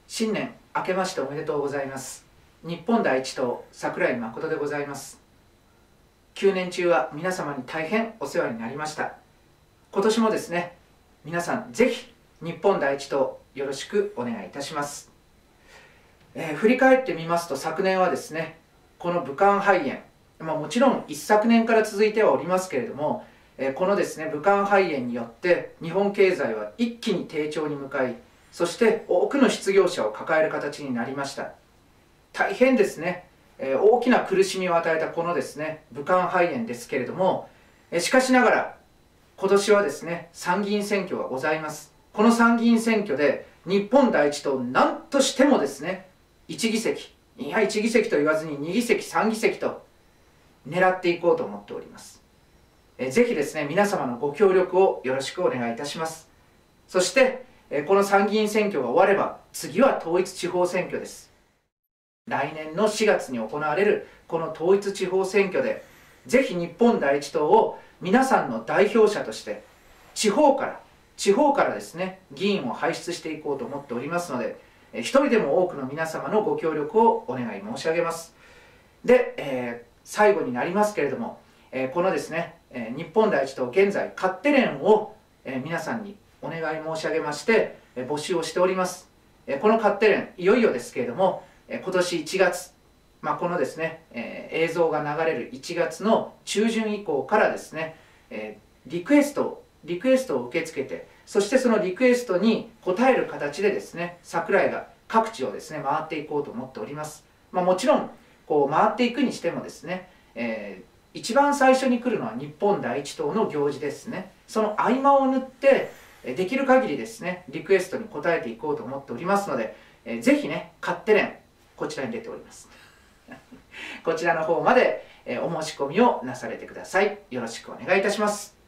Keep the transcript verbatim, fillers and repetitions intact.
新年明けましておめでとうございます。日本第一党櫻井誠でございます。きゅうねん中は皆様に大変お世話になりました。今年もですね、皆さんぜひ日本第一党よろしくお願いいたします。えー、振り返ってみますと、昨年はですね、この武漢肺炎、まあ、もちろん一昨年から続いてはおりますけれども、えー、このですね武漢肺炎によって日本経済は一気に低調に向かい、そして多くの失業者を抱える形になりました。大変ですね、えー、大きな苦しみを与えたこのですね武漢肺炎ですけれども、えー、しかしながら今年はですね参議院選挙がございます。この参議院選挙で日本第一党何としてもですねいち議席、いやいち議席と言わずにに議席さん議席と狙っていこうと思っております。えー、ぜひですね皆様のご協力をよろしくお願いいたします。そしてこの参議院選挙が終われば次は統一地方選挙です。来年のしがつに行われるこの統一地方選挙でぜひ日本第一党を皆さんの代表者として地方から地方からですね議員を輩出していこうと思っておりますので、一人でも多くの皆様のご協力をお願い申し上げます。で、えー、最後になりますけれども、えー、このですね、えー、日本第一党現在勝手連を、えー、皆さんにお願い申し上げまして募集をしております。この勝手連いよいよですけれども今年いちがつ、まあ、このですね映像が流れるいちがつの中旬以降からですねリクエストリクエストを受け付けて、そしてそのリクエストに応える形でですね櫻井が各地をですね回っていこうと思っております。まあ、もちろんこう回っていくにしてもですね、えー、一番最初に来るのは日本第一党の行事ですね。その合間を縫ってできる限りですねリクエストに応えていこうと思っておりますので、えー、ぜひね勝手連こちらに出ておりますこちらの方まで、えー、お申し込みをなされてください。よろしくお願いいたします。